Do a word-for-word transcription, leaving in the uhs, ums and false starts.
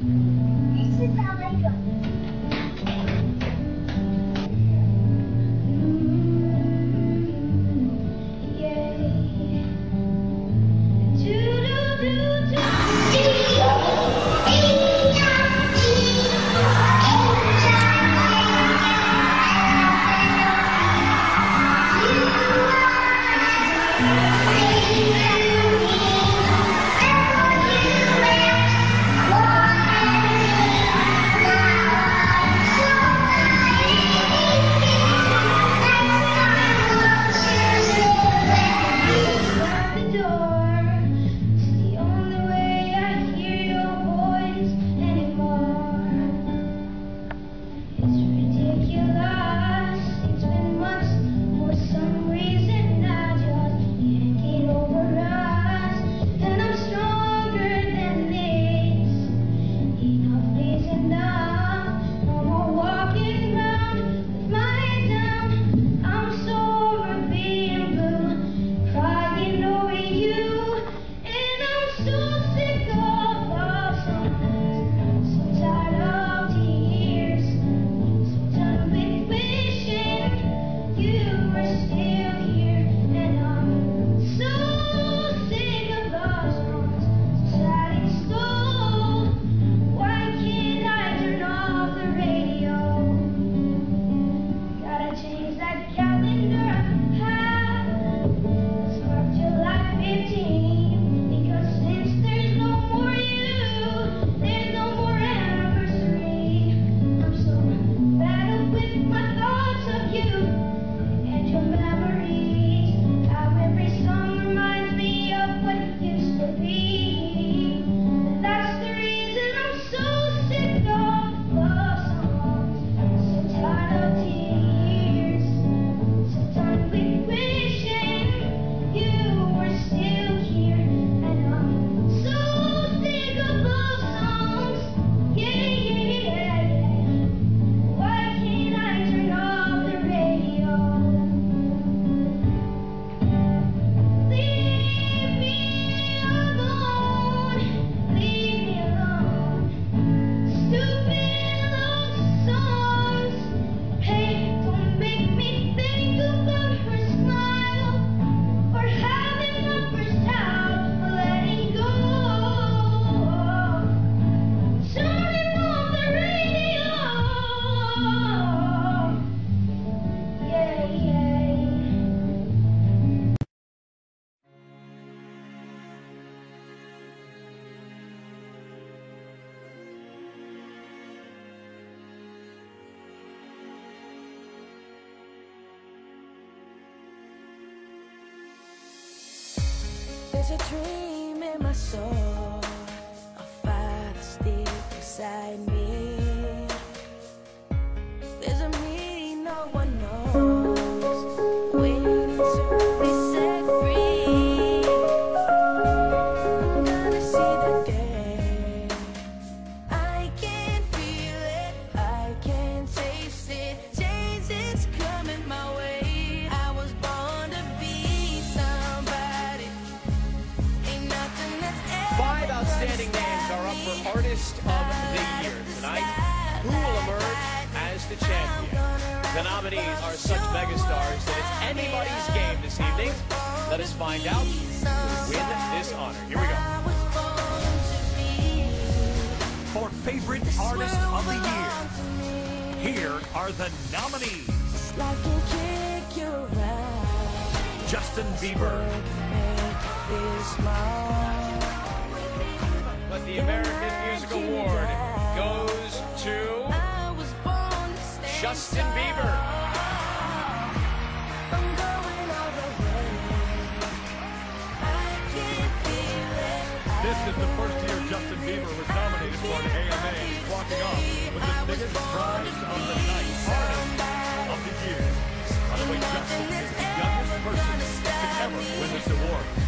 There's a dream in my soul, a fire that's deep inside me. There's a me no one knows, waiting to be set free. I'm gonna see the day. I can feel it, I can taste it. Change is coming my way. I was born to be somebody. Ain't nothing that's ever Five outstanding names are up for Artist of the Year tonight. Who will emerge as the champion? The nominees are such megastars that it's anybody's game this evening. Let us find out who will win this honor. Here we go. For Favorite Artist of the Year, here are the nominees. Justin Bieber. But the American Music Award goes to Justin Bieber. This is the first year Justin Bieber was nominated for an A M A. He's walking off with the biggest prize of the night, Artist of the Year. By the way, Justin is the youngest person to ever win this award.